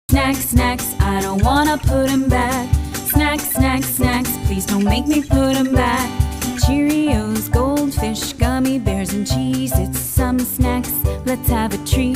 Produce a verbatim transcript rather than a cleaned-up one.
Snacks, snacks, I don't wanna put 'em back. Snacks, snacks, snacks, please don't make me put 'em back. Cheerios, goldfish, gummy bears, and cheese. It's some snacks, let's have a treat.